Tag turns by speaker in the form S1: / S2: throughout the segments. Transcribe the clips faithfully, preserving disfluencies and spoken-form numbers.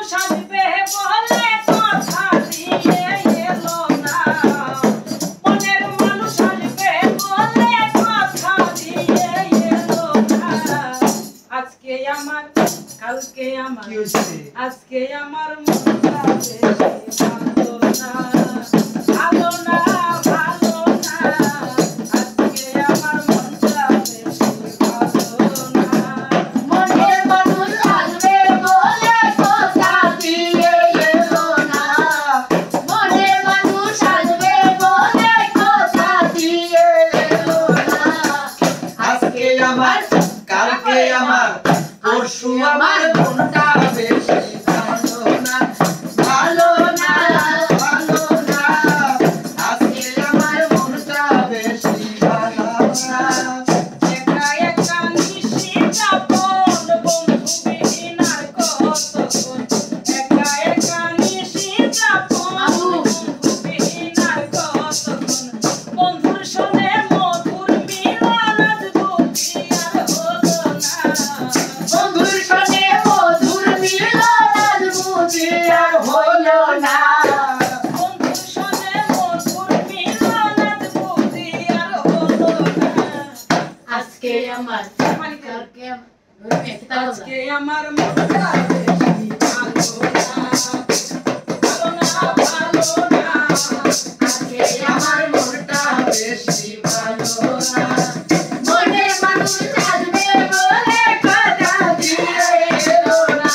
S1: মানুষ আসবে বলে কথা দিয়ে এলো না মনের মানুষ আসবে বলে কথা দিয়ে এলো না আজকে আমার কালকে আমার আজকে আমার মনটা বেশি ভালো না ভালো না ভালো না আজকে আমার মনটা বেশি ভালো না
S2: মনের মানুষ আসবে বলে কথা দিয়ে এলো না মনের মানুষ আসবে বলে কথা দিয়ে এলো না
S3: আজকে আমার কালকে আমার পরশু আমার মনটা বেশি ভালো না ভালো না ভালো না আজকে আমার মনটা বেশি ভালো না
S1: একা একা নিশি যাপন বন্ধুবিহীন আর কতক্ষণ একা একা নিশি যাপন বন্ধুবিহীন আর কতক্ষণ বন্ধুর সনে মধুর মিলন আজ বুঝি আর হলো না
S2: বন্ধুর সনে মধুর মিলন আজ বুঝি আর হলো না
S1: বন্ধুর সনে মধুর মিলন আজ বুঝি আর হলো না
S2: আজকে আমার কালকে আমার
S1: আজকে আমার মনটা বেশি ভালো না ভালো না ভালো না
S3: আজকে আমার মনটা বেশি ভালো না
S2: মনের মানুষ আসবে বলে কথা দিয়ে এলো না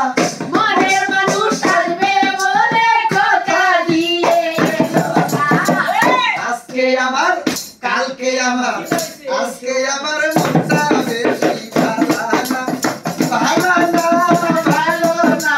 S2: মনের মানুষ আসবে বলে কথা দিয়ে এলো না
S3: আজকে আমার কালকে আমার আজকে আমার মনটা বেশি ভালো না ভালো না ভালো না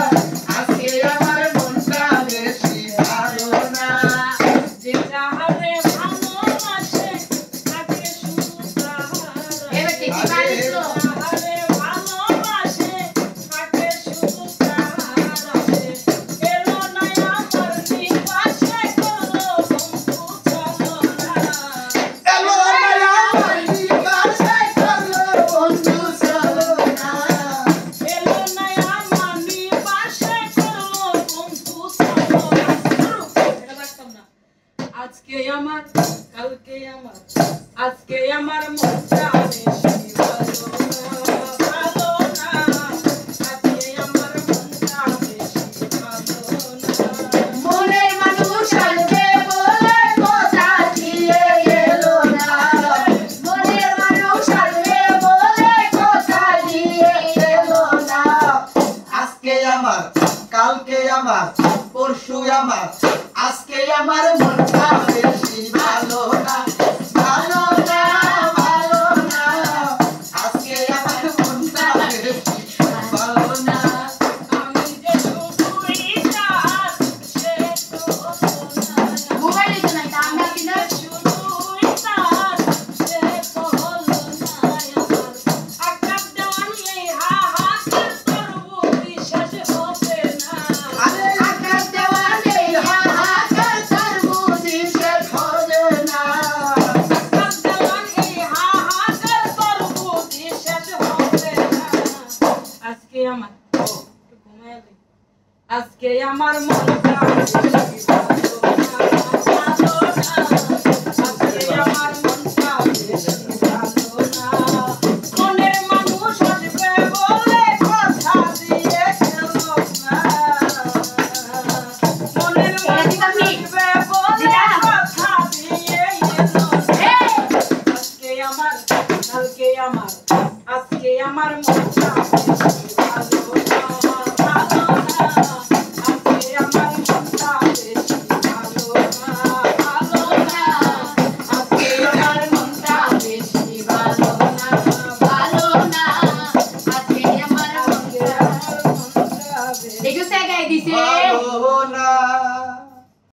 S3: আজকে আমার মনটা বেশি ভালো না
S1: যে যাহারে ভালোবাসে তাকে শুধু তাহার
S2: এবার কি পারিস
S1: যাহারে ভালোবাসে তাকে শুধু তাহার আছে এলো না আমার নিবাসে কোনো বন্ধু চলো না
S3: এলো না আমার নিবাসে কোনো বন্ধু চলো না
S1: এলো না আমার নিবাসে কোনো বন্ধু চলো না এটা রাখতাম না আজকে আমার কালকে আমার আজকে আমার মনটা বেশি ভালো না ভালো না আজকে আমার মনটা বেশি ভালো না
S2: মনের মানুষ আসবে বলে কথা দিয়ে এলো না মনের মানুষ আসবে বলে কথা দিয়ে এলো না
S3: আজকে আমার কালকে আমার পরশু আমার আজকে আমার মনটা বেশি ভালো না ভালো না ভালো না আজকে আমার মনটা বেশি ভালো না
S1: আমি যে শুধুই চাঁদ সে তো হলো না
S2: মোবাইল দিতে নাই তা আমরা কিনা
S1: শুধুই চাঁদ সে তো হলো না আমার আকাশ দেওয়ানি হাহাকার করবো বিশ্বাস হবে না
S3: আরে
S2: আকাশ দেওয়ানে হাহাকার সর্বদি শেষ হবে না
S1: আকাশ দেওয়ানি হাহাকার করবো বিশ্বাস হবে না আজকে আমার একটু ঘুমায় যাই। আজকে আমার মনটা বেশি ভালো না ভালো না আজকে আমার মনটা বেশি ভালো না মনের মানুষ আসবে বলে কথা দিয়ে গেলো না মনের মানুষ আসবে বলে কথা দিয়ে এলো না আজকে আমার কালকে আমার আজকে আমার মনটা